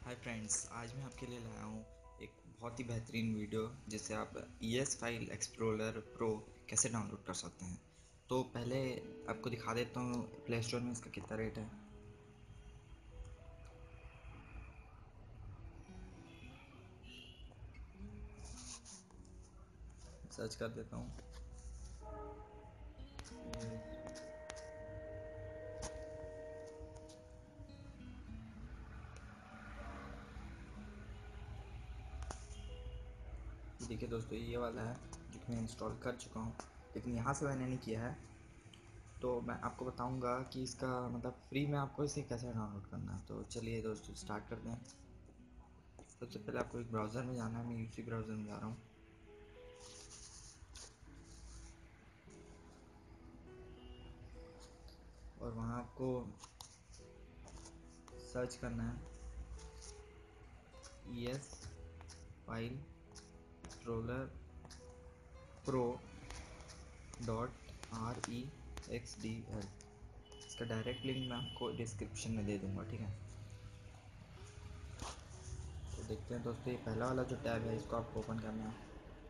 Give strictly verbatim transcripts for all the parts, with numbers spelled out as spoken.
Hi friends, आज मैं आपके लिए लाया हूँ एक बहुत ही बेहतरीन वीडियो जिससे आप E S file explorer pro कैसे डाउनलोड कर सकते हैं। तो पहले आपको दिखा देता हूँ प्ले स्टोर में इसका कितना रेट है। सर्च कर देता हूँ। ये देखिए दोस्तों, ये वाला है जो कि मैं इंस्टॉल कर चुका हूँ, लेकिन यहाँ से मैंने नहीं किया है। तो मैं आपको बताऊँगा कि इसका मतलब फ्री में आपको इसे कैसे डाउनलोड करना है। तो चलिए दोस्तों स्टार्ट करते हैं। सबसे पहले आपको एक ब्राउज़र में जाना है। मैं यूसी ब्राउज़र में जा रहा हूँ और वहाँ आपको सर्च करना है E S file explorer pro dot R E X D L. इसका डायरेक्ट लिंक मैं आपको डिस्क्रिप्शन में दे दूँगा, ठीक है। तो देखते हैं दोस्तों, ये पहला वाला जो टैब है इसको आपको ओपन करना है।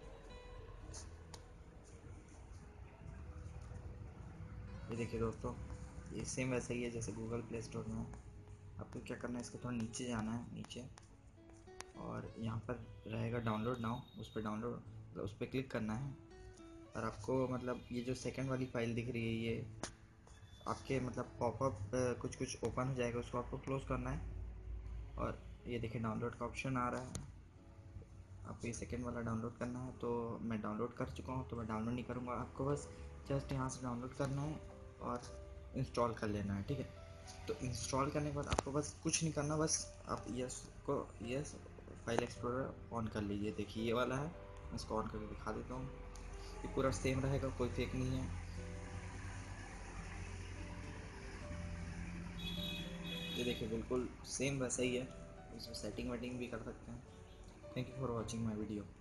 ये देखिए दोस्तों, ये सेम वैसा ही है जैसे गूगल प्ले स्टोर में है। आपको क्या करना है, इसको थोड़ा नीचे जाना है, नीचे, और यहाँ पर रहेगा डाउनलोड नाउ, उस पर डाउनलोड उस पर क्लिक करना है। और आपको मतलब ये जो सेकंड वाली फ़ाइल दिख रही है, ये आपके मतलब पॉपअप कुछ कुछ ओपन हो जाएगा, उसको आपको क्लोज़ करना है। और ये देखिए डाउनलोड का ऑप्शन आ रहा है। आपको ये सेकंड वाला डाउनलोड करना है। तो मैं डाउनलोड कर चुका हूँ, तो मैं डाउनलोड नहीं करूँगा। आपको बस जस्ट यहाँ से डाउनलोड करना है और इंस्टॉल कर लेना है, ठीक है। तो इंस्टॉल करने के बाद आपको बस कुछ नहीं करना, बस आप यस को यस फाइल एक्सप्लोरर ऑन कर लीजिए। देखिए ये वाला है, मैं इसको ऑन करके दिखा देता हूँ। ये पूरा सेम रहेगा, कोई फेक नहीं है। ये देखिए बिल्कुल सेम वैसा ही है। इसमें सेटिंग वेटिंग भी कर सकते हैं। Thank you for watching my video.